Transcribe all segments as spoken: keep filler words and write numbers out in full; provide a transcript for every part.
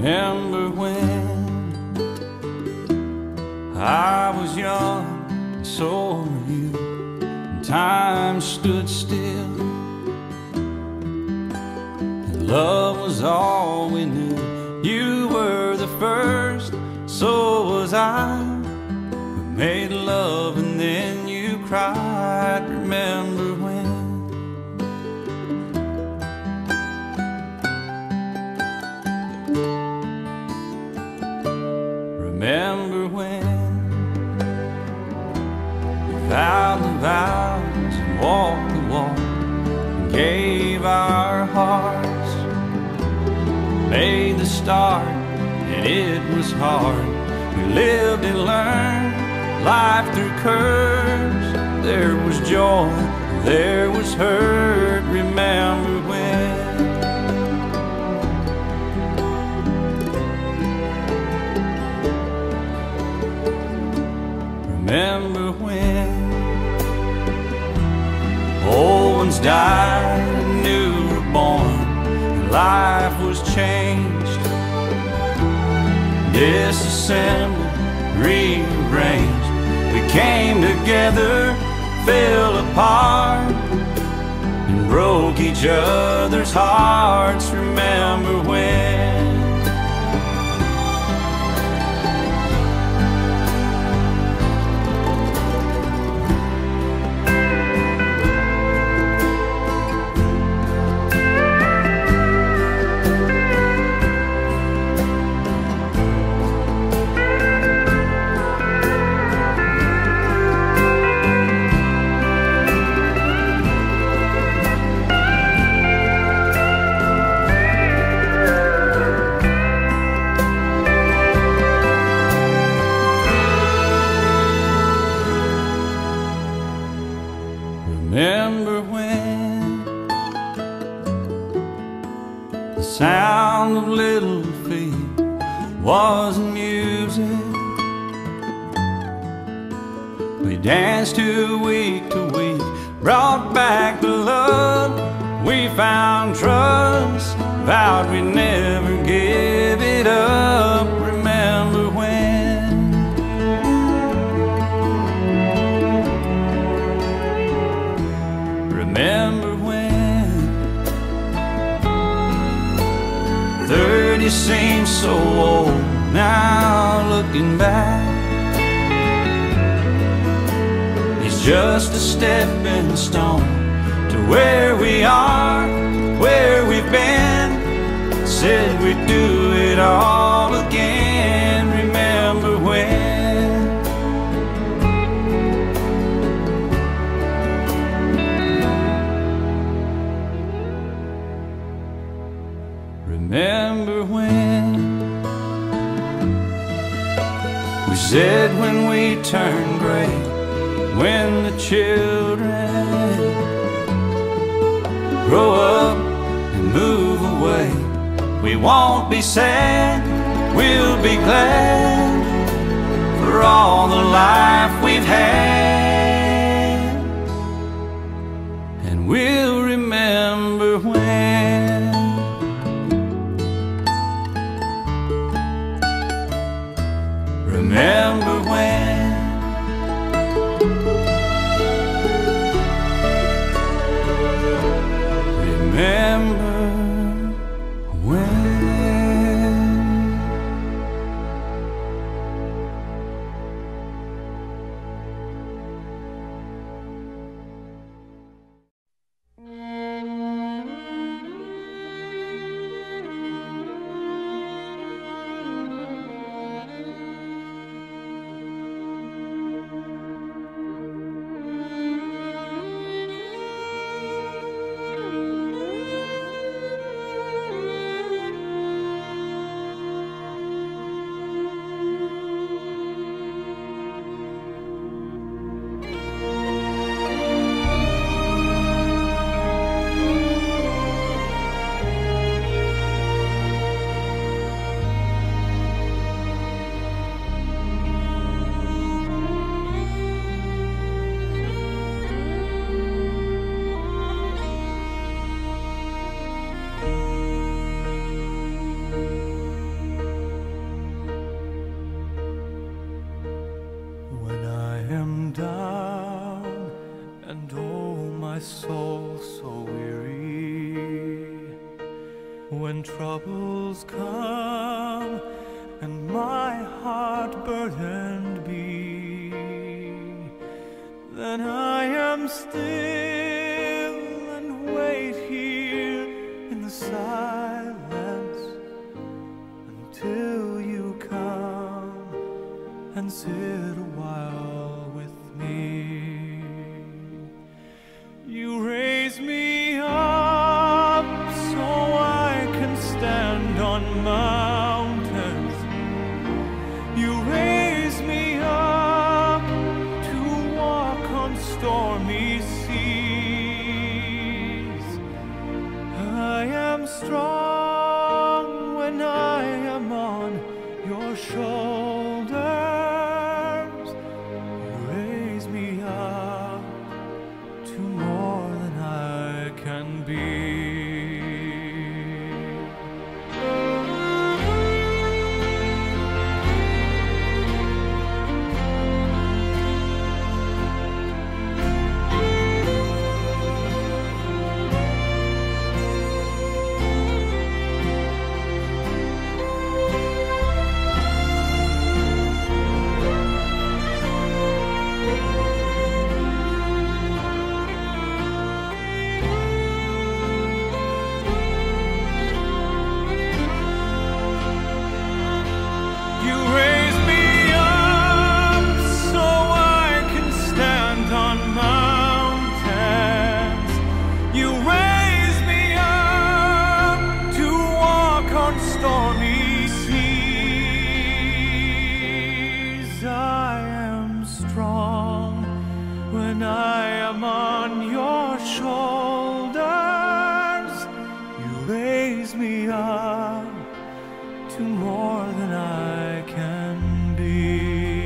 Remember when I was young and so were you, and time stood still, and love was all we knew. You were the first, so was I. We made love and then you cried. Remember when? Remember when we vowed the vows and walked the walk and gave our hearts, made the start and it was hard. We lived and learned life through curves. There was joy, there was hurt. Remember when? Remember when old ones died and new were born, and life was changed, disassembled, rearranged. We came together, fell apart, and broke each other's hearts. Remember when? Remember when the sound of little feet was music? We danced to week to week, brought back the love. We found trust, vowed we'd never give it up. Remember when? Remember when thirty seems so old now, looking back. It's just a stepping stone to where we are, where we've been. Said we'd do it all again. Remember when? Remember when we said when we turn gray, when the children grow up and move away, we won't be sad, we'll be glad for all the life we've had. And we'll remember when. Remember when? Remember when? when troubles come and my heart burdened be, then I am still and wait here in the silence until you come and sit a while with me. You raise me up so I can stand on mountains. You raise me up to walk on stormy seas. I am strong when I am on your shoulders. You raise me up to more than I can be. When I am on your shoulders, you raise me up to more than I can be.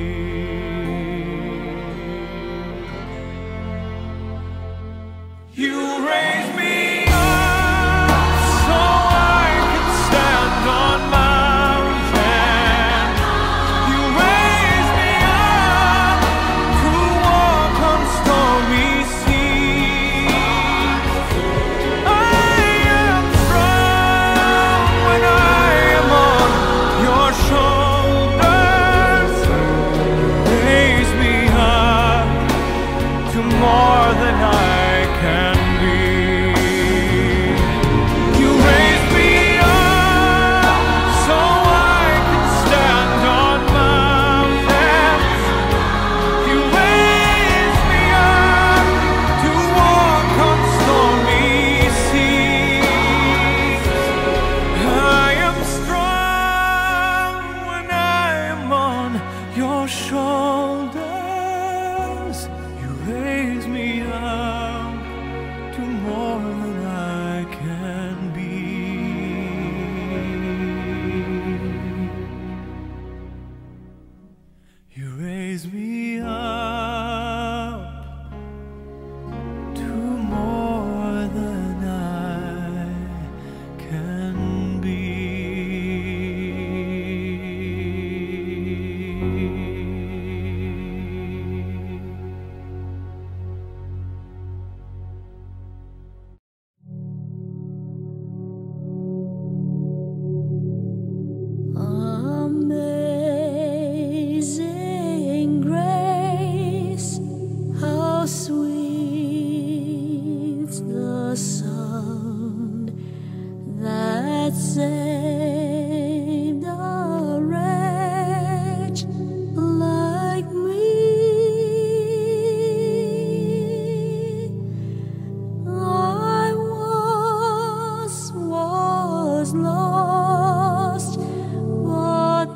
You raise me up so I can stand on mountains. You raise me up to walk on stormy seas. I am strong when I am on your shoulders. Raise me up to more than I can be. You raise me up so I can stand on mountains. You raise me up to walk on stormy seas. I am strong when I am on your shoulders. You raise me up to more than I can be. You raise me up to more than I can be. Amazing grace, how sweet the sound that saved a wretch like me. I once was lost, but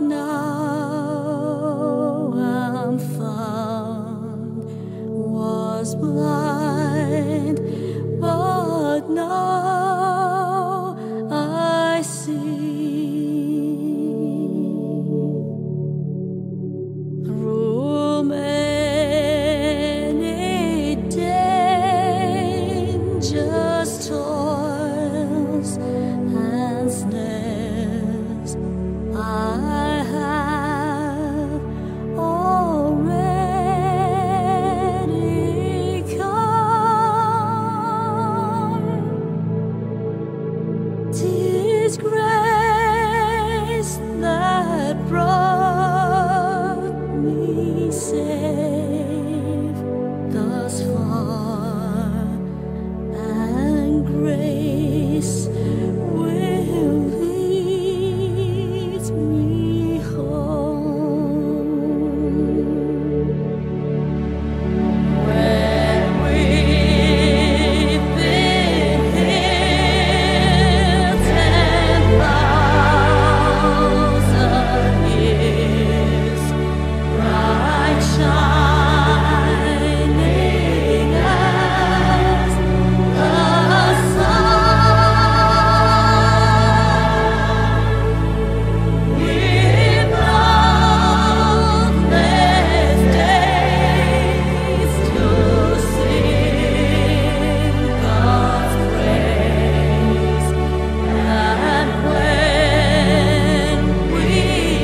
now I'm found. Was blind, but now I see. Through many dangers, toils, and snares, His grace that brought me safe thus far, and grace will lead me home. When we've been here ten thousand years, bright shining as the sun, with boundless days to sing God's praise. And when we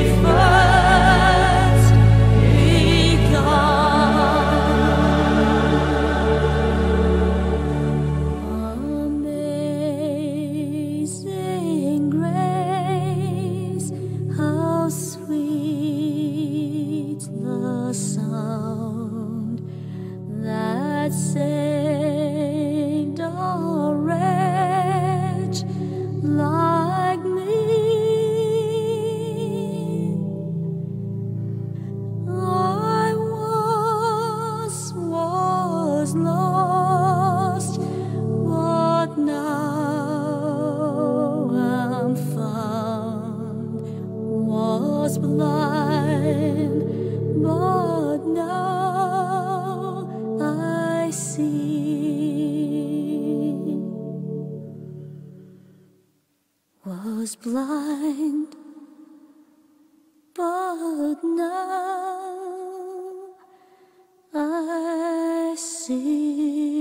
first Amazing grace, how sweet the sound that saved a wretch like me. I once was lost, but now am found. Was blind, but now I see. Was blind, but now I see.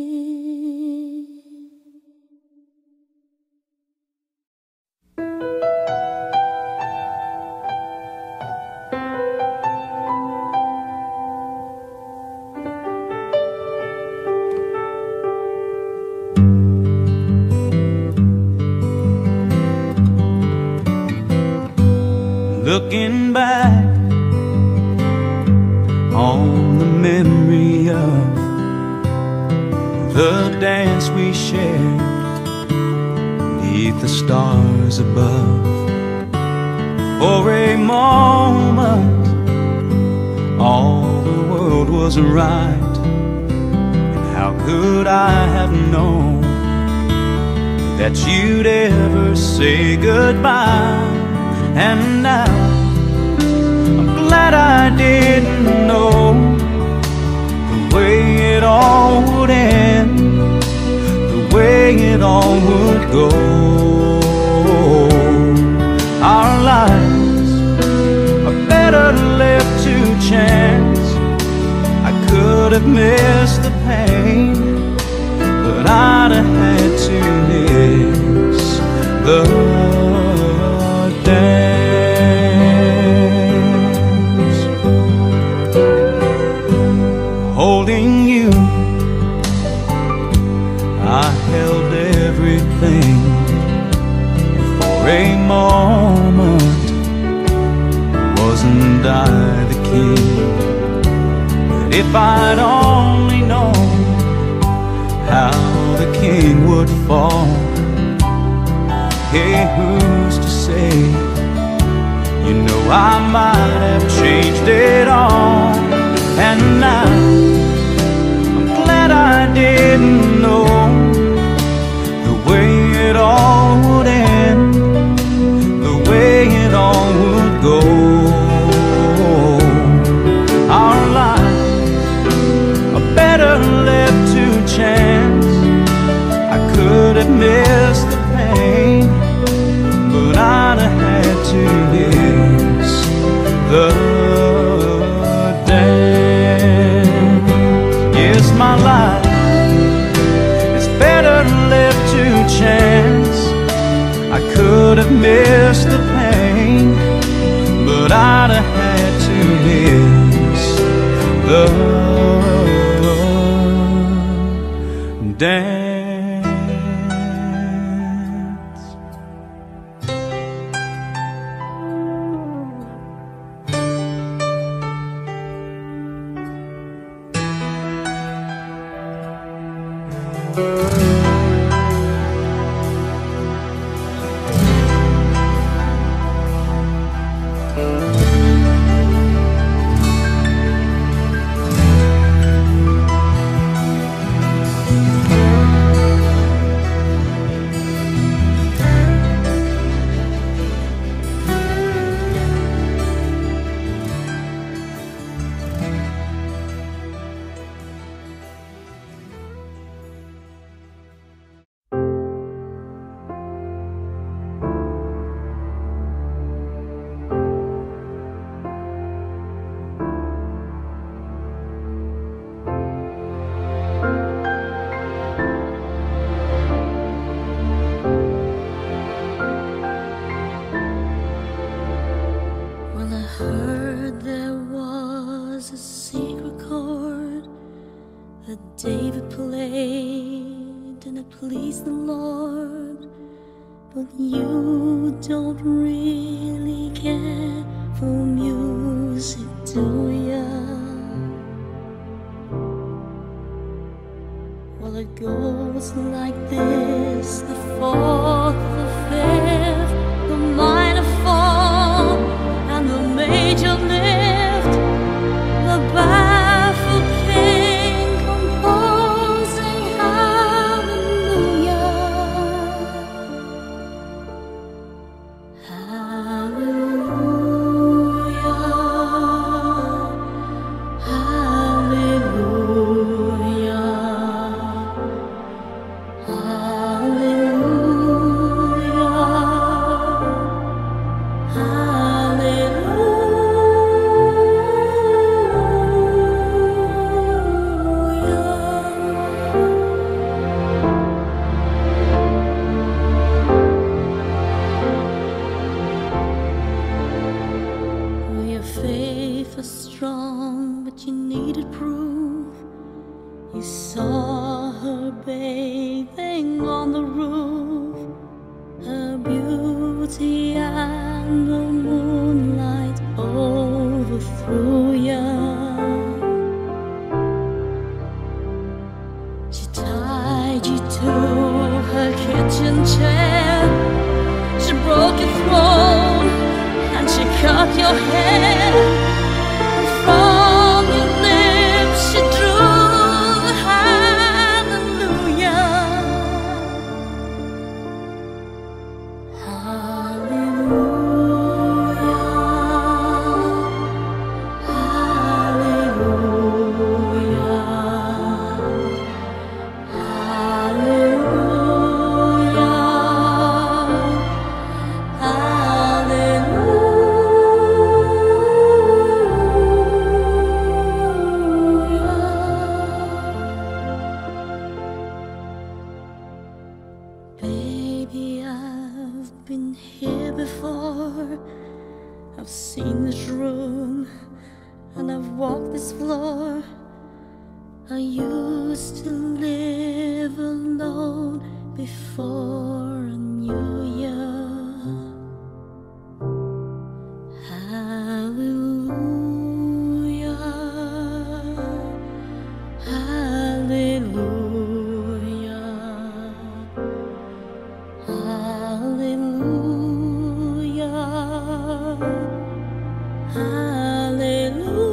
Looking back on the memory of the dance we shared beneath the stars above. For a moment all the world was right, and how could I have known that you'd ever say goodbye? And now I'm glad I didn't know the way it all would end, the way it all would go. Our lives are better left to chance. I could have missed the pain, but I'd have had to miss the dance. Holding you, I held everything, and for a moment wasn't I the king? But if I'd only known how the king would fall, hey, who's to say? You know I might have changed it all. And now I'm glad I didn't know the way it all would end, the way it all would go. Our lives are better left to chance. I could have missed the pain, but I'd have had to miss the dance. Yes, my life is better left to chance. I could have missed the pain, but I'd have had to miss the dance. but you don't really care for music, do ya? Well, it goes like this: the fourth, the fifth, the minor fall, and the major lift. The baffled king composing hallelujah, hallelujah, hallelujah, hallelujah, hallelujah. Faith was strong, but you needed proof. You saw her bathing on the roof, her beauty and the moonlight overthrew ya. She tied you to her kitchen chair, she broke your throne, and she cut your hair. From your lips she drew the hallelujah, hallelujah, hallelujah, hallelujah, hallelujah. Baby, I've been here before. I've seen this room and I've walked this floor. I used to live alone before I knew ya. Hallelujah, hallelujah, hallelujah, hallelujah,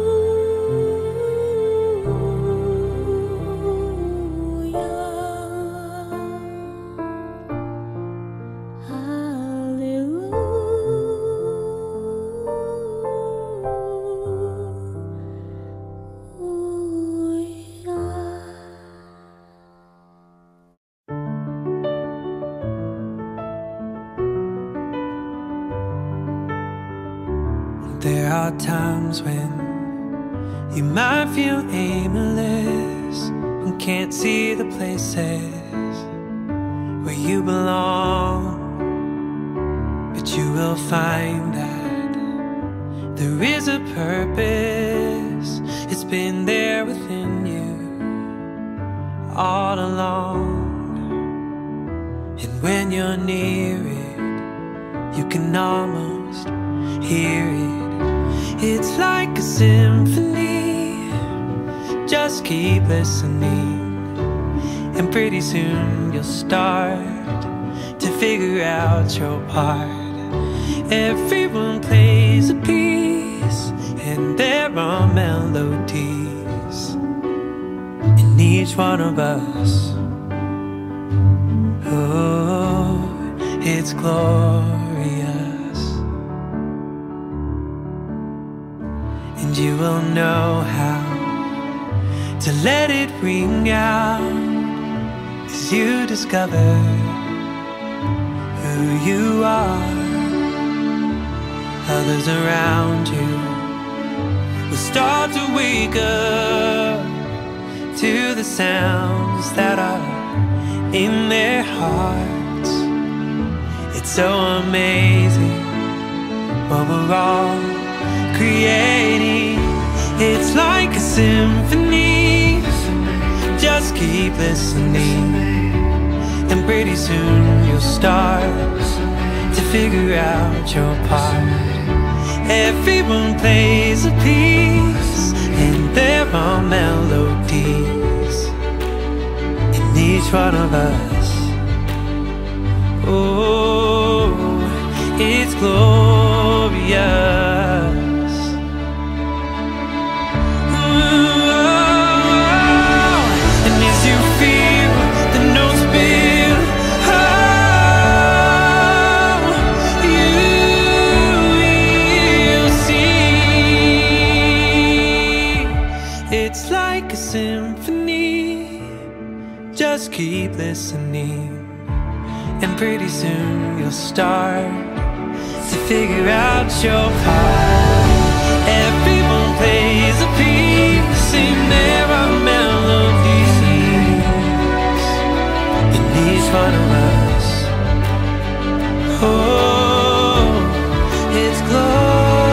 There are times when you might feel aimless and can't see the places where you belong, but you will find that there is a purpose. It's been there within you all along, and when you're near it, you can almost hear it. It's like a symphony. Just keep listening, and pretty soon you'll start to figure out your part. Everyone plays a piece, and there are melodies in each one of us. Oh, it's glorious. And you will know how to let it ring out as you discover who you are. Others around you will start to wake up to the sounds that are in their hearts. It's so amazing what we're all creating. It's like a symphony. Just keep listening, and pretty pretty soon you'll start to figure out your part. Everyone plays a piece, and there are melodies in each one of us. Oh, it's glorious. It's like a symphony, just keep listening, and pretty soon you'll start to figure out your part. Everyone plays a piece, and there are melodies in each one of us. Oh, it's glorious.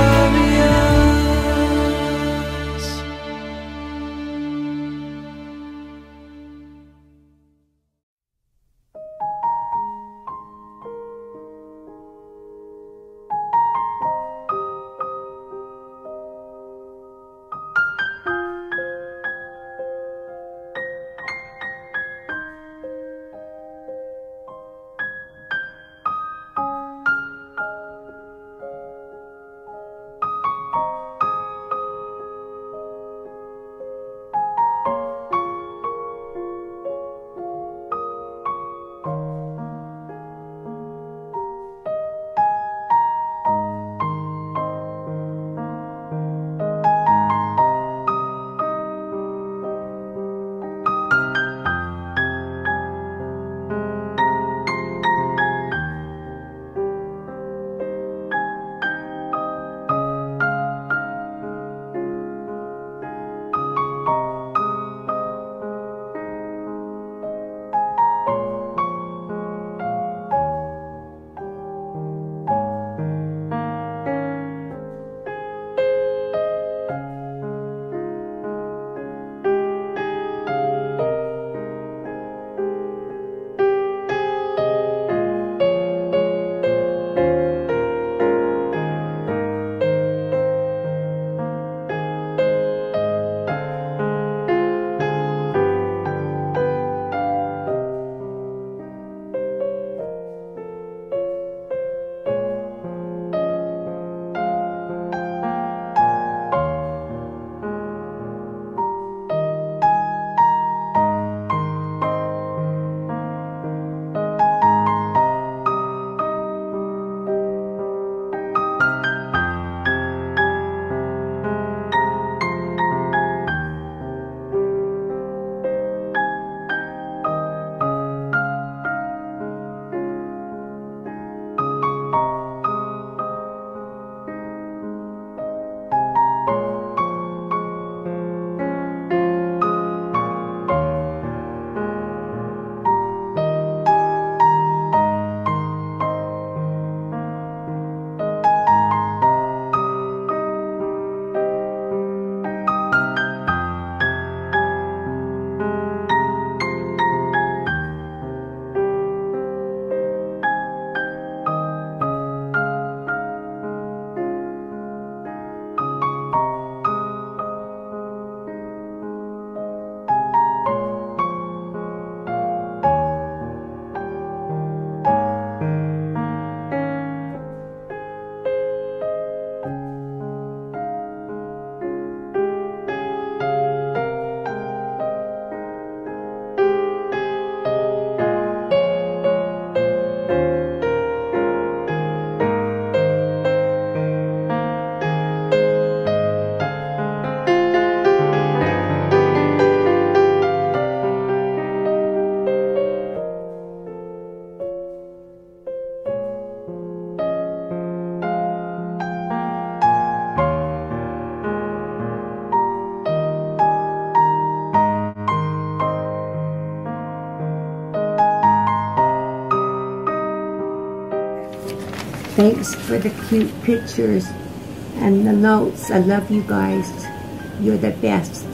Thanks for the cute pictures and the notes. I love you guys. You're the best.